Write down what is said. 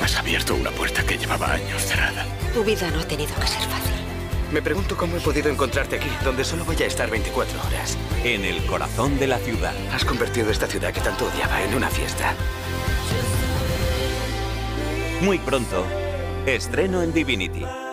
Has abierto una puerta que llevaba años cerrada. Tu vida no ha tenido que ser fácil. Me pregunto cómo he podido encontrarte aquí, donde solo voy a estar 24 horas. En el corazón de la ciudad. Has convertido esta ciudad que tanto odiaba en una fiesta. Muy pronto, estreno en Divinity.